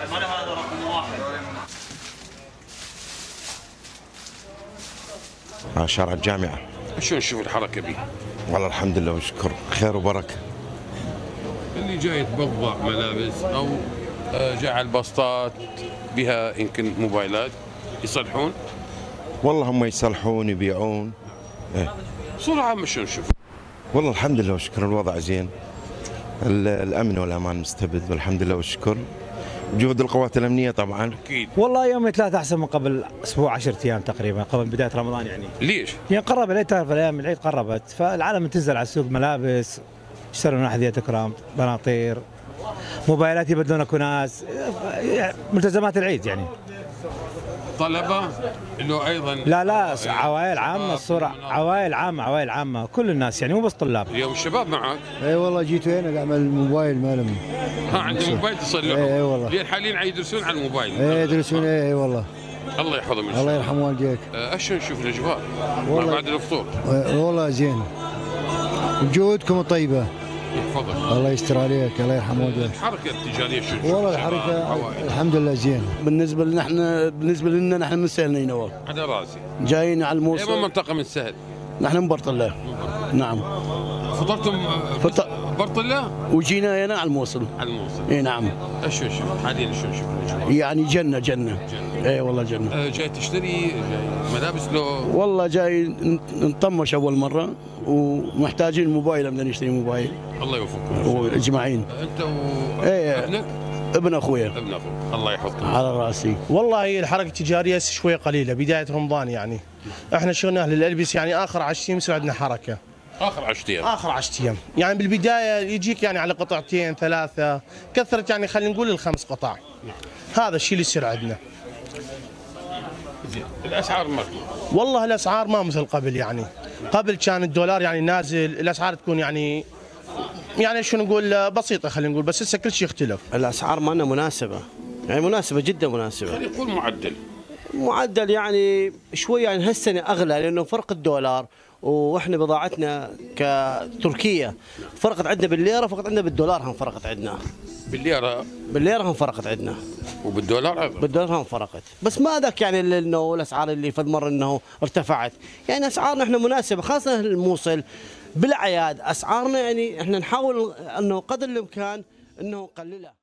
شارع الجامعة. شلون نشوف الحركة به؟ والله الحمد لله والشكر، خير وبركة. اللي جاي يتبضع ملابس أو جعل بسطات بها يمكن موبايلات يصلحون؟ والله هم يصلحون يبيعون. بصورة عامة شلون نشوف؟ والله الحمد لله والشكر الوضع زين. الأمن والأمان مستبد والحمد لله والشكر. جهود القوات الأمنية طبعا. أكيد. والله يوم ثلاثة أحسن من قبل أسبوع 10 أيام تقريبا، قبل بداية رمضان يعني. ليش؟ يعني قرب العيد، تعرف الأيام العيد قربت، فالعالم تنزل على السوق ملابس، يشترون أحذية كرام، بناطير، موبايلات يبدلون كناس، ملتزمات العيد يعني. طلبة انه ايضا لا عوائل عامة، الصورة عوائل عامة كل الناس يعني، مو بس طلاب. اليوم الشباب معك؟ اي والله جيت هنا اعمل الموبايل مالهم. عندي موبايل تصلحه؟ اي والله. لين حاليا يدرسون على الموبايل. اي يدرسون. اي والله. الله يحفظهم. الله يرحم والديك. اشلون نشوف الاجواء ما بعد الفطور؟ والله زين. جهودكم طيبة. يحفظك. الله يستر عليك، الله يرحم والديك. الحركة التجارية شو؟ والله الحركة الحمد لله زين. بالنسبة لنا نحن من سهل نينوى. على راسي. جايين على الموصل. اي منطقة من سهل؟ نحن من برطلة. نعم. فطرتم برطلة؟ وجينا هنا على الموصل. على الموصل. اي نعم. شو نشوف حاليا شو نشوف الاجواء؟ يعني جنة. اي والله جنة. جاي تشتري جاي ملابس لو؟ والله جاي نطمش اول مرة ومحتاجين موبايل، بدنا نشتري موبايل. الله يوفقكم اجمعين. انت وابنك؟ ابن اخويا. ابن اخوك. الله يحفظك. على راسي. والله الحركه التجاريه شوي قليله بدايه رمضان يعني. احنا شغلنا اهل الالبس يعني اخر 10 ايام يصير عندنا حركه. اخر 10 ايام. اخر 10 ايام، يعني بالبدايه يجيك يعني على قطعتين ثلاثه، كثرت يعني خلينا نقول الخمس قطع. هذا الشيء اللي يصير عندنا. زين، الاسعار مركبه. والله الاسعار ما مثل قبل يعني. قبل كان الدولار يعني نازل، الاسعار تكون يعني شو نقول بسيطه خلينا نقول، بس هسه كل شيء يختلف. الاسعار مالنا مناسبه، يعني مناسبه جدا مناسبه. خلينا نقول معدل يعني شوي، يعني هالسنه اغلى لانه فرق الدولار، واحنا بضاعتنا كتركيا فرقت عندنا بالليره، فرقت عندنا بالدولار، هم فرقت عندنا. بالليره هم فرقت عندنا. وبالدولار ايضا؟ بالدولار هم فرقت، بس ما ذاك يعني انه الاسعار اللي فد مره انه ارتفعت، يعني اسعارنا احنا مناسبه، خاصه الموصل بالاعياد اسعارنا يعني احنا نحاول انه قدر الامكان انه نقللها.